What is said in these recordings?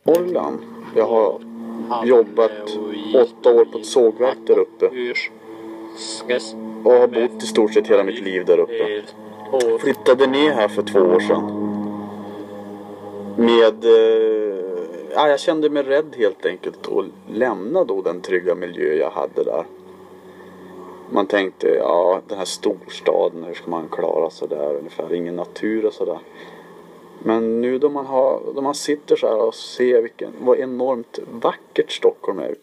Norrland. Jag har jobbat 8 år på ett sågverk där uppe. Och har bott i stort sett hela mitt liv där uppe. Flyttade ner här för 2 år sedan. Jag kände mig rädd helt enkelt att lämna då den trygga miljö jag hade där. Man tänkte, den här storstaden, hur ska man klara sig där ungefär, ingen natur och sådär. Men nu då man sitter så här och ser vad enormt vackert Stockholm är.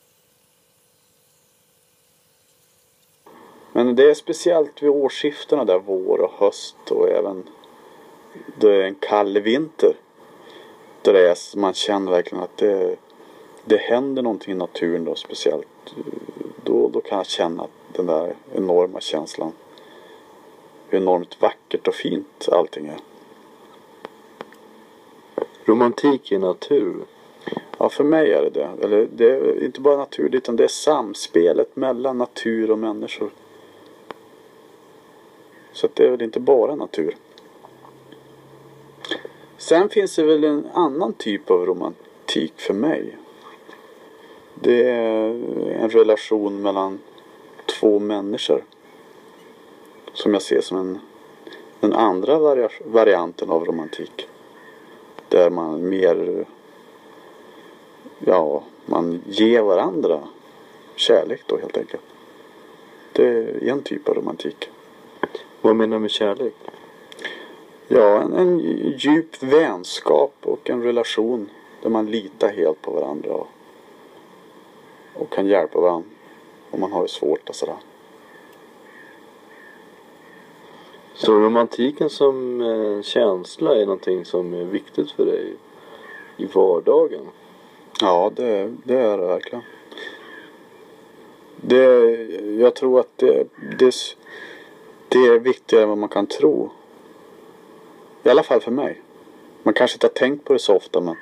Men det är speciellt vid årsskiftena där, vår och höst, och även då är en kall vinter. Där man känner verkligen att det händer någonting i naturen då, speciellt. Då kan jag känna den där enorma känslan. Hur enormt vackert och fint allting är. Romantik i natur? Ja, för mig är det. Eller det är inte bara natur, utan det är samspelet mellan natur och människor. Så att det är väl inte bara natur. Sen finns det väl en annan typ av romantik för mig. Det är en relation mellan 2 människor. Som jag ser som den andra varianten av romantik. Där man mer, man ger varandra kärlek då helt enkelt. Det är en typ av romantik. Vad menar du med kärlek? Ja, en djup vänskap och en relation där man litar helt på varandra och kan hjälpa varandra om man har det svårt och sådär. Så romantiken som känsla är någonting som är viktigt för dig i vardagen? Ja, det är det verkligen. Jag tror att det är viktigare än vad man kan tro. I alla fall för mig. Man kanske inte har tänkt på det så ofta, men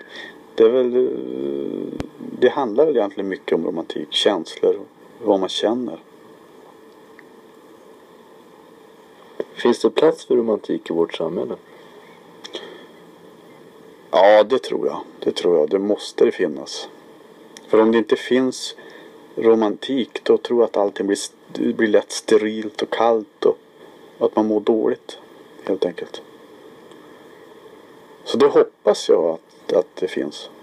det handlar väl egentligen mycket om romantik, känslor, vad man känner. Finns det plats för romantik i vårt samhälle? Ja, det tror jag. Det måste det finnas. För om det inte finns romantik, då tror jag att allting blir lätt sterilt och kallt och att man mår dåligt, helt enkelt. Så det hoppas jag att det finns.